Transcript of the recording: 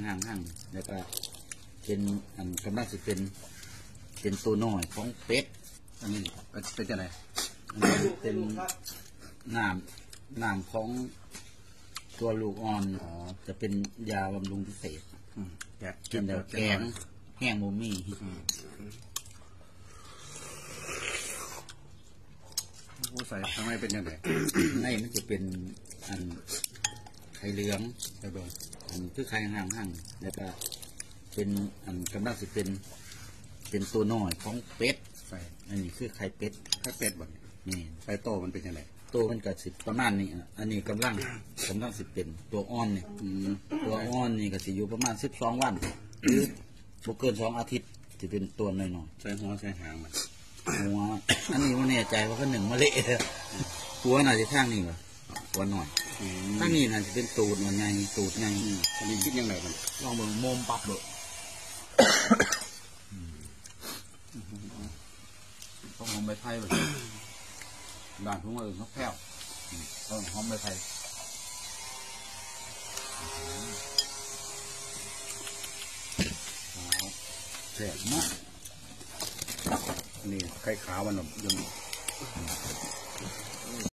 ห่างแล้วก็เป็นอันกำลังสิเป็นตัวน้อยของเป็ดอันนี้เป็นอะไรเป็นน้ำของตัวลูกอ่อนจะเป็นยาบำรุงพิเศษกินแล้วแกงแห้งโมมี่ใส่ทำไมเป็นยังไงในมันจะเป็นอันไข่เหลืองใช่ป่ะอันคือไข่ห่างแล้วก็เป็นอันกำลังสิเป็นตัวน้อยของเป็ดใส่อันนี้คือไข่เป็ดบ่นี่ไข่โตมันเป็นยังไงโตมันก็สิประมาณนี้อันนี้กำลังสิเป็นตัวอ่อนนี่ตัวอ่อนนี่ก็สิอยู่ประมาณ12 วันหรือบ่เกิน2 อาทิตย์จะเป็นตัวน้อยๆใส่หัวใส่หางมันหัวอันนี้ว่าแน่ใจว่าเขาหนึ่งมาเละหัวน่าจะข้างนี่เหรอหัวหน่อยข้างนี้น่าจะเป็นตูดมันใหญ่ตูดใหญ่อันนี้คิดยังไงมันลองเบิ่งโมมปับเลยต้องหอมใบไผ่เลยด่านทุ่งอื่นเขาแพ้วต้องหอมใบไผ่แซ่บมากนี่ไข่ขาวมันยัง